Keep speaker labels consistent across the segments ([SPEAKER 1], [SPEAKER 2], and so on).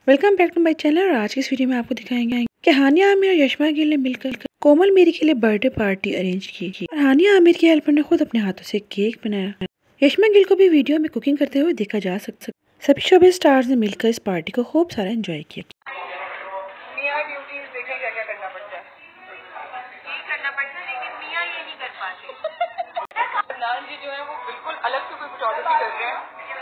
[SPEAKER 1] Welcome back to my channel. اور آج کی اس ویڈیو میں آپ کو دکھائیں گے کہ ہانیہ عامر اور یشما گل نے مل کر کومل میری کے لیے برتھ ڈے پارٹی ارینج کی. اور ہانیہ عامر کی ہیلپر نے خود اپنے ہاتھوں سے کیک بنایا. یشما گل کو بھی ویڈیو میں کوکنگ کرتے ہوئے دیکھا جا سکتا. سبھی شوبے اسٹارز نے مل کر اس پارٹی کو خوب سارا انجوائے کیا.
[SPEAKER 2] جی جو ہے وہ بالکل الگ سے کوئی فوٹوگرافی کر رہے ہیں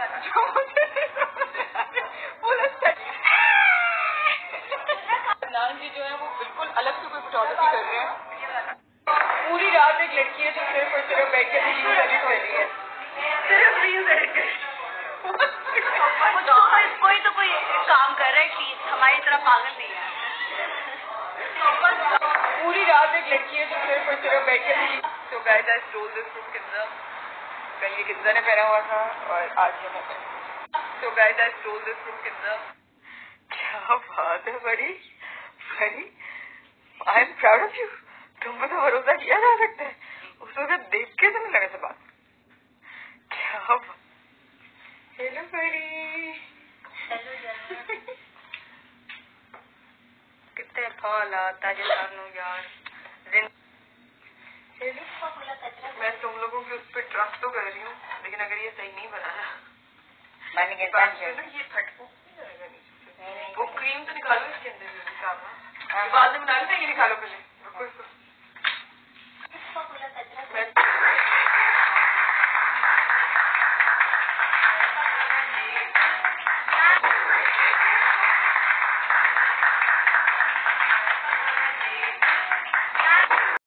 [SPEAKER 2] جی جو ہے وہ بالکل الگ سے کوئی فوٹوگرافی کر رہے ہیں. پوری رات ایک لڑکی ہے جو صرف اور صرف بیٹھ کے ریلز ایڈٹ کر رہی ہے. صرف ریلز ایڈٹ کوئی تو کوئی کام کر رہا ہے. ہماری طرح پاگل نہیں ہے. پوری رات ایک لڑکی ہے جو صرف اور صرف بیٹھ کے ریلز. تو guys I stole this from Kinza. کل یہ کنزا نے پہنا ہوا تھا اور آج یہ میں. تو guys I stole this from Kinza. کیا بات ہے بڑی بڑی. I am proud of you. تم پہ تو بھروسہ کیا جا سکتا ہے. اس وقت دیکھ کے تو نہیں لگا تھا بات. کیا ہیلو بڑی. کتنے حالات تاجرانو یار. میں تم لوگوں کی اس پہ ٹرسٹ تو کر رہی ہوں لیکن اگر یہ صحیح نہیں بنانا یہ پھٹکو وہ کریم تو نکالو اس کے اندر بعد میں بنا لیتے. یہ نکالو پہلے.